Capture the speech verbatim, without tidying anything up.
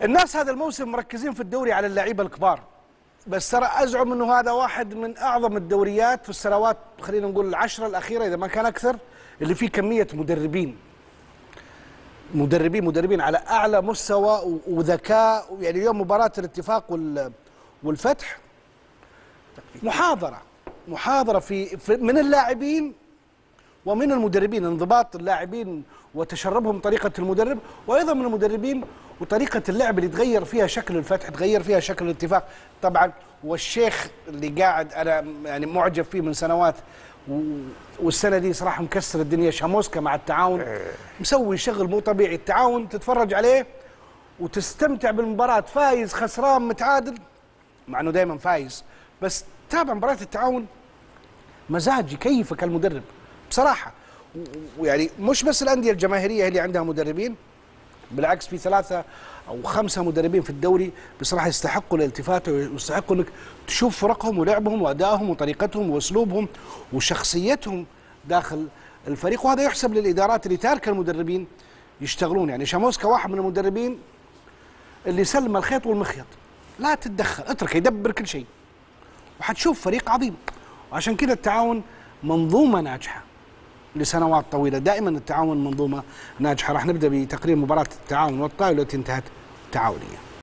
الناس هذا الموسم مركزين في الدوري على اللعيبه الكبار، بس ترى ازعم انه هذا واحد من اعظم الدوريات في السنوات، خلينا نقول العشره الاخيره اذا ما كان اكثر، اللي فيه كميه مدربين مدربين مدربين على اعلى مستوى وذكاء. يعني اليوم مباراه الاتفاق والفتح محاضره محاضره في, في من اللاعبين ومن المدربين، انضباط اللاعبين وتشربهم طريقه المدرب، وايضا من المدربين وطريقه اللعب اللي تغير فيها شكل الفتح، تغير فيها شكل الاتفاق طبعا. والشيخ اللي قاعد انا يعني معجب فيه من سنوات، والسنه دي صراحه مكسر الدنيا، شاموسكا مع التعاون مسوي شغل مو طبيعي. التعاون تتفرج عليه وتستمتع بالمباراه، فايز خسران متعادل، مع انه دائما فايز، بس تابع مباراه التعاون مزاج يكيفك المدرب بصراحه. ويعني مش بس الانديه الجماهيريه اللي عندها مدربين، بالعكس في ثلاثه او خمسه مدربين في الدوري بصراحه يستحقوا الالتفات ويستحقوا انك تشوف فرقهم ولعبهم وادائهم وطريقتهم واسلوبهم وشخصيتهم داخل الفريق، وهذا يحسب للادارات اللي تاركه المدربين يشتغلون. يعني شاموسكا واحد من المدربين اللي سلم الخيط والمخيط، لا تتدخل، اتركه يدبر كل شيء وحتشوف فريق عظيم. وعشان كذا التعاون منظومه ناجحه لسنوات طويله، دائما التعاون منظومه ناجحه. راح نبدا بتقرير مباراه التعاون والطائي والتي انتهت تعاونيه.